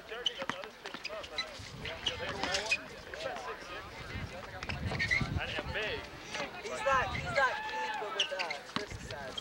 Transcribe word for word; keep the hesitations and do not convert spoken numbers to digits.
And big. He's not, he's not Keith, but with uh, Chris's size.